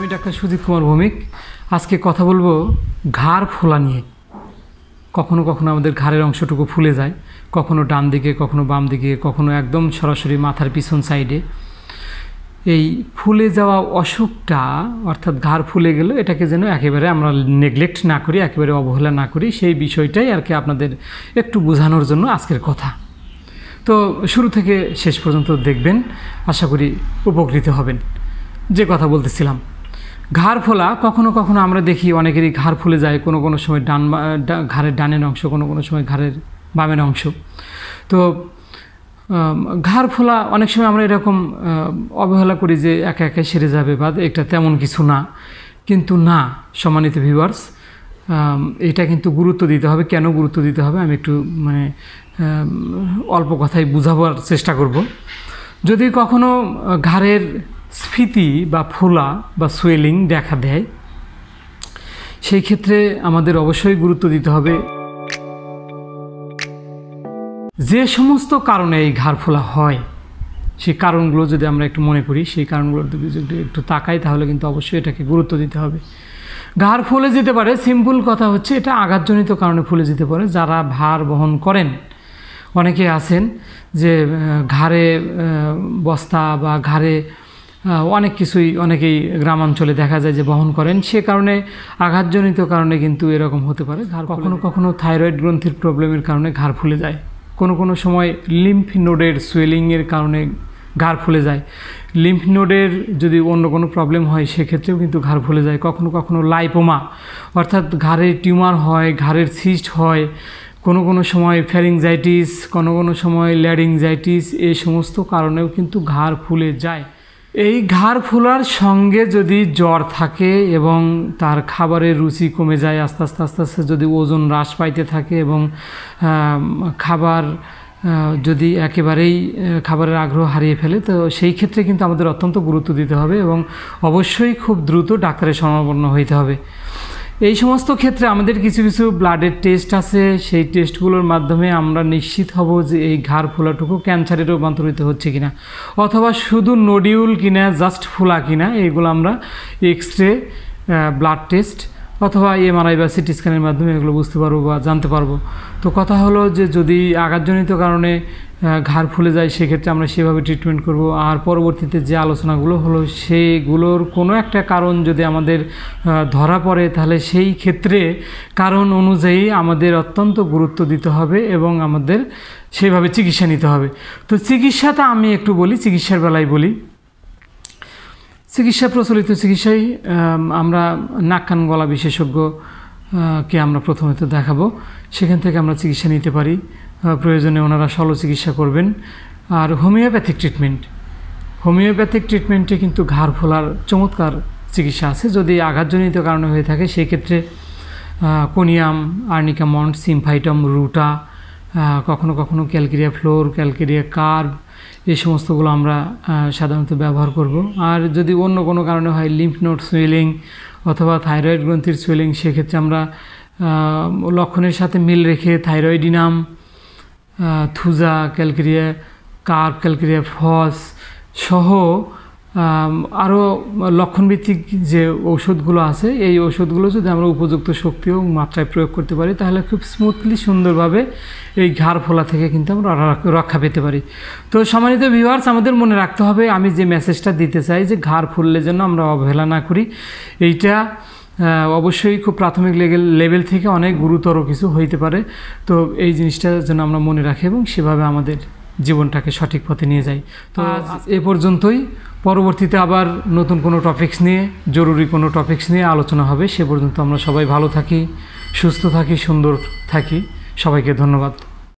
আমি ডাক্তার সুজিত কুমার ভৌমিক। আজকে কথা বলবো ঘাড় ফোলা নিয়ে। কখনো কখনো আমাদের ঘাড়ের অংশটুকু ফুলে যায়, কখনো ডান দিকে, কখনো বাম দিকে, কখনো একদম সরাসরি মাথার পিছন সাইডে। এই ফুলে যাওয়া অসুখটা অর্থাৎ ঘাড় ফুলে গেল, এটাকে যেন একেবারে আমরা নেগলেক্ট না করি, একেবারে অবহেলা না করি, সেই বিষয়টাই আর কি আপনাদের একটু বোঝানোর জন্য আজকের কথা। তো শুরু থেকে শেষ পর্যন্ত দেখবেন, আশা করি উপকৃত হবেন। যে কথা বলতেছিলাম, ঘাড় ফোলা, কখনো কখনো আমরা দেখি অনেকেরই ঘাড় ফুলে যায়, কোনো কোনো সময় ঘাড়ের ডানের অংশ, কোনো কোনো সময় ঘাড়ের বামের অংশ। তো ঘাড় ফোলা অনেক সময় আমরা এরকম অবহেলা করি যে একা একা সেরে যাবে বা এটা তেমন কিছু না, কিন্তু না সম্মানিত ভিউয়ার্স, এটা কিন্তু গুরুত্ব দিতে হবে। কেন গুরুত্ব দিতে হবে আমি একটু অল্প কথায় বুঝাবার চেষ্টা করব। যদি কখনো ঘাড়ের স্ফীতি বা ফোলা বা সোয়েলিং দেখা দেয়, সেই ক্ষেত্রে আমাদের অবশ্যই গুরুত্ব দিতে হবে যে সমস্ত কারণে এই ঘাড় ফোলা হয়, সেই কারণগুলো যদি আমরা একটু মনে করি, সেই কারণগুলোর দিকে যদি একটু তাকাই, তাহলে কিন্তু অবশ্যই এটাকে গুরুত্ব দিতে হবে। ঘাড় ফুলে যেতে পারে, সিম্পল কথা হচ্ছে এটা আঘাতজনিত কারণে ফুলে যেতে পারে। যারা ভার বহন করেন, অনেকে আছেন যে ঘাড়ে বস্তা বা ঘাড়ে অনেক কিছুই অনেকেই গ্রামাঞ্চলে দেখা যায় যে বহন করেন, সে কারণে আঘাতজনিত কারণে কিন্তু এরকম হতে পারে। ঘাড় কখনো কখনো থাইরয়েড গ্রন্থির প্রবলেমের কারণে ঘাড় ফুলে যায়, কোনো কোনো সময় লিম্ফ নোডের সোয়েলিংয়ের কারণে ঘাড় ফুলে যায়। লিম্ফ নোডের যদি অন্য কোনো প্রবলেম হয়, সেক্ষেত্রেও কিন্তু ঘাড় ফুলে যায়। কখনো কখনো লাইপোমা অর্থাৎ ঘাড়ের টিউমার হয়, ঘাড়ের সিস্ট হয়, কোনো কোনো সময় ফ্যারিংজাইটিস, কোনো কোনো সময় ল্যারিংজাইটিস, এই সমস্ত কারণেও কিন্তু ঘাড় ফুলে যায়। এই ঘাড় ফোলার সঙ্গে যদি জ্বর থাকে এবং তার খাবারের রুচি কমে যায়, আস্তে আস্তে আস্তে আস্তে যদি ওজন হ্রাস পাইতে থাকে এবং খাবার যদি একেবারেই খাবারের আগ্রহ হারিয়ে ফেলে, তো সেই ক্ষেত্রে কিন্তু আমাদের অত্যন্ত গুরুত্ব দিতে হবে এবং অবশ্যই খুব দ্রুত ডাক্তারের শরণাপন্ন হইতে হবে। এই সমস্ত ক্ষেত্রে আমাদের কিছু কিছু ব্লাডের টেস্ট আছে, সেই টেস্টগুলোর মাধ্যমে আমরা নিশ্চিত হব যে এই ঘাড় ফোলাটুকু ক্যান্সারে রূপান্তরিত হচ্ছে কিনা, অথবা শুধু নোডিউল কিনা, জাস্ট ফোলা কিনা, এইগুলো আমরা এক্স-রে, ব্লাড টেস্ট অথবা এমআরআই বা সিটি স্ক্যানের মাধ্যমে এগুলো বুঝতে পারবো বা জানতে পারবো। তো কথা হলো যে যদি আঘাতজনিত কারণে ঘাড় ফুলে যায়, সেক্ষেত্রে আমরা সেভাবে ট্রিটমেন্ট করব। আর পরবর্তীতে যে আলোচনাগুলো হলো, সেগুলোর কোনো একটা কারণ যদি আমাদের ধরা পড়ে, তাহলে সেই ক্ষেত্রে কারণ অনুযায়ী আমাদের অত্যন্ত গুরুত্ব দিতে হবে এবং আমাদের সেইভাবে চিকিৎসা নিতে হবে। তো চিকিৎসাটা আমি একটু বলি, চিকিৎসার বেলায় বলি। চিকিৎসা, প্রচলিত চিকিৎসায় আমরা নাক কান গলা বিশেষজ্ঞকে আমরা প্রথমে তো দেখাবো, সেখান থেকে আমরা চিকিৎসা নিতে পারি। প্রয়োজনে ওনারা শল্য চিকিৎসা করবেন। আর হোমিওপ্যাথিক ট্রিটমেন্টে কিন্তু ঘাড় ফোলার চমৎকার চিকিৎসা আছে। যদি আঘাতজনিত কারণে হয়ে থাকে, সেক্ষেত্রে কোনিয়াম, আর্নিকা মন্ড, সিমফাইটম, রুটা, কখনো কখনো ক্যালকেরিয়া ফ্লোর, ক্যালকেরিয়া কার্ভ, এই সমস্তগুলো আমরা সাধারণত ব্যবহার করব। আর যদি অন্য কোনো কারণে হয়, লিম্ফ নোড সোয়েলিং অথবা থাইরয়েড গ্রন্থির সোয়েলিং, সেক্ষেত্রে আমরা লক্ষণের সাথে মিল রেখে thyroidinum, thuja, calcarea carb, calcarea phos সহ আরও লক্ষণভিত্তিক যে ঔষধগুলো আছে, এই ঔষধগুলো যদি আমরা উপযুক্ত শক্তি ও মাত্রায় প্রয়োগ করতে পারি, তাহলে খুব স্মুথলি, সুন্দরভাবে এই ঘাড় ফোলা থেকে কিন্তু আমরা রক্ষা পেতে পারি। তো সম্মানিত ভিউয়ার্স, আমাদের মনে রাখতে হবে, আমি যে মেসেজটা দিতে চাই যে ঘাড় ফুললে যেন আমরা অবহেলা না করি। এইটা অবশ্যই খুব প্রাথমিক লেভেল থেকে অনেক গুরুতর কিছু হইতে পারে। তো এই জিনিসটা যেন আমরা মনে রাখি এবং সেভাবে আমাদের জীবনটাকে সঠিক পথে নিয়ে যাই। তো আজ এ পর্যন্তই। পরবর্তীতে আবার নতুন কোনো টপিকস নিয়ে, জরুরি কোনো টপিকস নিয়ে আলোচনা হবে। সে পর্যন্ত আমরা সবাই ভালো থাকি, সুস্থ থাকি, সুন্দর থাকি। সবাইকে ধন্যবাদ।